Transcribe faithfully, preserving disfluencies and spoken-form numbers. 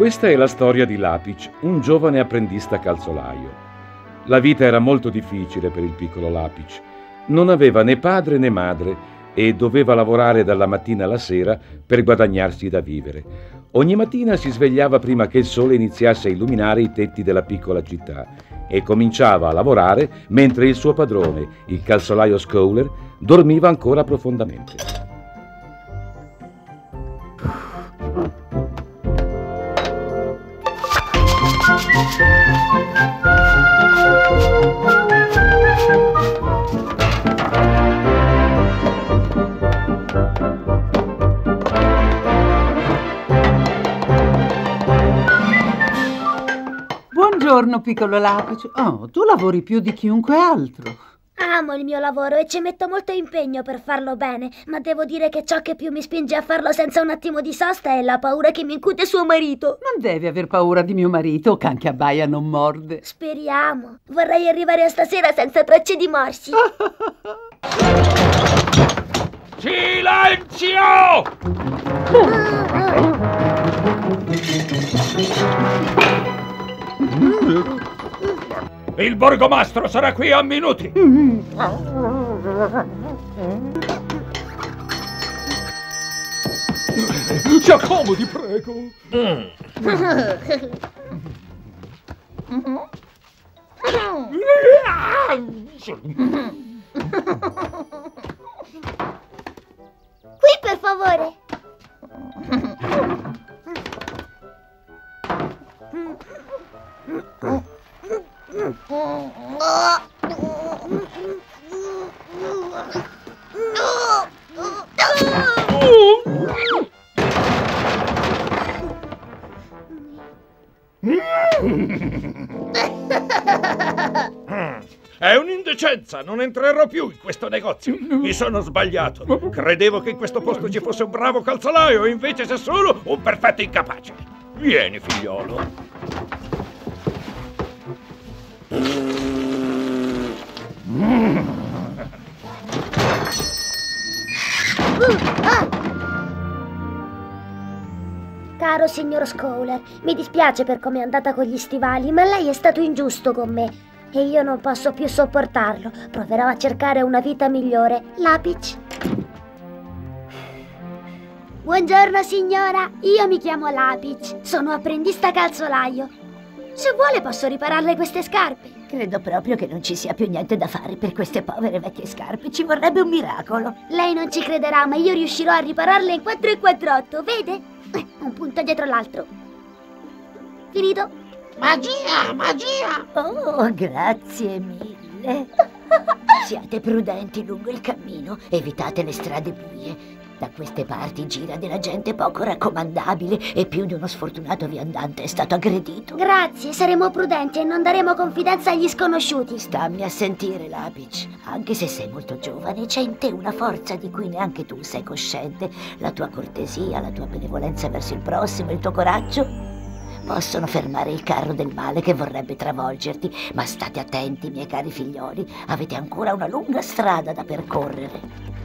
Questa è la storia di Lapic, un giovane apprendista calzolaio. La vita era molto difficile per il piccolo Lapic. Non aveva né padre né madre e doveva lavorare dalla mattina alla sera per guadagnarsi da vivere. Ogni mattina si svegliava prima che il sole iniziasse a illuminare i tetti della piccola città e cominciava a lavorare mentre il suo padrone, il calzolaio Schouler, dormiva ancora profondamente. Buongiorno, piccolo Lapic. Oh, tu lavori più di chiunque altro. Amo il mio lavoro e ci metto molto impegno per farlo bene, ma devo dire che ciò che più mi spinge a farlo senza un attimo di sosta è la paura che mi incute suo marito. Non devi aver paura di mio marito, can che abbaia non morde. Speriamo. Vorrei arrivare a stasera senza tracce di morsi. Silenzio! Il borgomastro sarà qui a minuti. Si accomodi, prego. Qui, per favore. È un'indecenza, non entrerò più in questo negozio. Mi sono sbagliato. Credevo che in questo posto ci fosse un bravo calzolaio, invece c'è solo un perfetto incapace. Vieni, figliolo. Caro signor Schouler, mi dispiace per come è andata con gli stivali, ma lei è stato ingiusto con me e io non posso più sopportarlo. Proverò a cercare una vita migliore. Lapic. Buongiorno signora, io mi chiamo Lapic, sono apprendista calzolaio. Se vuole posso ripararle queste scarpe. Credo proprio che non ci sia più niente da fare per queste povere vecchie scarpe. Ci vorrebbe un miracolo. Lei non ci crederà, ma io riuscirò a ripararle in quattro e quattr'otto, vede? Un punto dietro l'altro. Finito? Magia, magia! Oh, grazie mille. Siate prudenti lungo il cammino, evitate le strade buie. Da queste parti gira della gente poco raccomandabile e più di uno sfortunato viandante è stato aggredito. Grazie, saremo prudenti e non daremo confidenza agli sconosciuti. Stammi a sentire, Lapic. Anche se sei molto giovane, c'è in te una forza di cui neanche tu sei cosciente. La tua cortesia, la tua benevolenza verso il prossimo, il tuo coraggio possono fermare il carro del male che vorrebbe travolgerti. Ma state attenti, miei cari figlioli, avete ancora una lunga strada da percorrere.